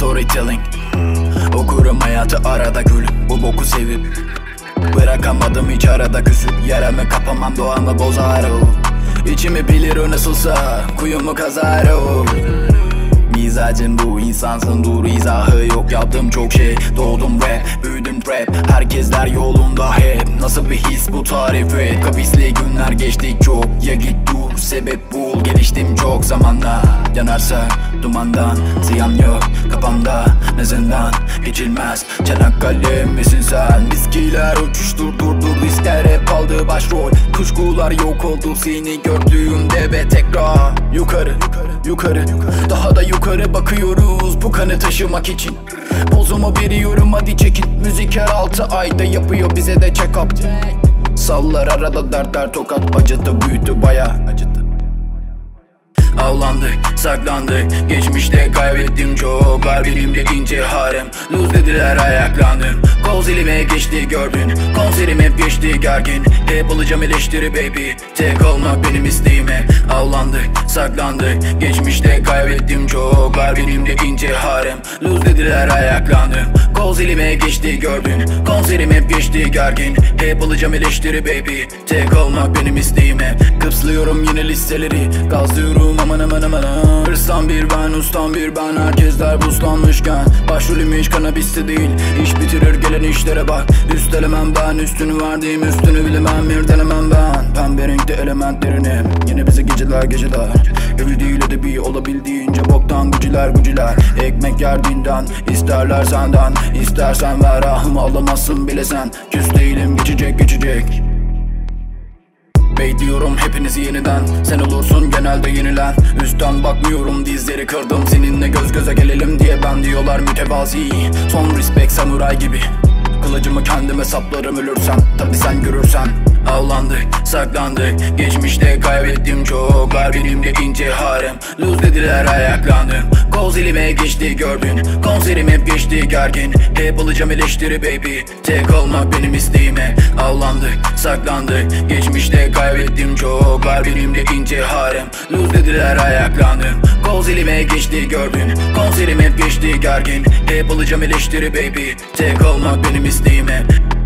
storytelling. Okurum hayatı arada gülüp bu boku sevip bırakamadım hiç arada küsüp yaramı kapamam doğamı bozar o. İçimi bilir o nasılsa kuyumu kazar o. Mizacın bu insansın dur izahı yok yaptım çok şey. Doğdum rap büyüdüm rap herkesler yolunda hep. Nasıl bir his bu tarif et. Kapisli günler geçtik çok. Ya git dur sebep bul. Geliştim çok zamanla. Yanarsa dumandan ziyan yok kafamda. Ne zindan geçilmez Çanakkale misin sen? Viskiler uçuşturdu riskler hep aldı başrol. Kuşkular yok oldu seni gördüğümde ve tekrar yukarı yukarı daha da yukarı bakıyoruz bu kanı taşımak için. Pozumu veriyorum hadi çekin. Müzik her 6 ayda yapıyor bize de check up. Sallar arada dertler tokat acıdı büyüdü baya acıdı. Avlandık, saklandık, geçmişte kaybettim çok. Kalbimde ince harem, lose dediler ayaklandım. Kol zilime geçti gördün, konserim hep geçti gergin. Hep alacağım eleştiri baby, tek olmak benim isteğime. Avlandık, saklandık, geçmişte kaybettim çok. Kalbimde ince harem, lose dediler ayaklandım. Kol zilime geçti gördün, konserim hep geçti gergin. Hep alacağım eleştiri baby, tek olmak benim isteğime. Kıpslıyorum yine listeleri, gazlıyorum aman aman aman. Hırstan bir ben, ustan bir ben, herkesler buzlanmışken. Başrolüm hiç kanabiste değil, iş bitirir gelen işlere bak. Üstelemem ben, üstünü verdiğim üstünü bilemem, irdelemem ben. Pembe renkte elementlerini, yine bize geceler geceler. Evli değil edebi olabildiğince boktan guciler. Ekmek yerdiğinden isterler senden, istersen ver ahımı alamazsın bile sen. Küs değilim geçecek. Bekliyorum hepinizi yeniden. Sen olursun genelde yenilen. Üstten bakmıyorum dizleri kırdım. Seninle göz göze gelelim diye ben diyorlar mütevazi. Son respect samuray gibi. Kılıcımı kendime saplarım ölürsem. Tabi sen görürsen. Avlandık, saklandık, geçmişte kaybettim çok. Kalbimde ince harem, lose dediler ayaklandım. Kol zilime geçti gördün, konserim hep geçti gergin. Hep alacağım eleştiri baby, tek olmak benim isteğime. Avlandık, saklandık, geçmişte kaybettim çok. Kalbimde ince harem, lose dediler ayaklandım. Kol zilime geçti gördün, konserim hep geçti gergin. Hep alacağım eleştiri baby, tek olmak benim isteğime.